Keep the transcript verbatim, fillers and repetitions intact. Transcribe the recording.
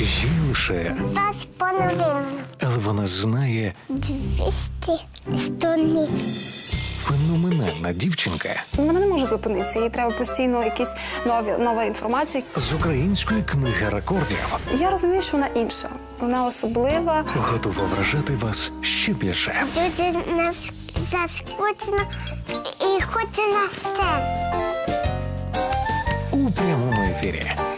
Їй лише Два з половиною. але вона знає Двісті сторінок. феноменальна дівчинка Вона не може зупинитися, їй треба постійно якісь нові, нова інформація. з української книги рекордів. Я розумію, що вона інша, вона особлива. Готова вражати вас ще більше. Дуже нас заскучно і хоче на все. У прямому ефірі.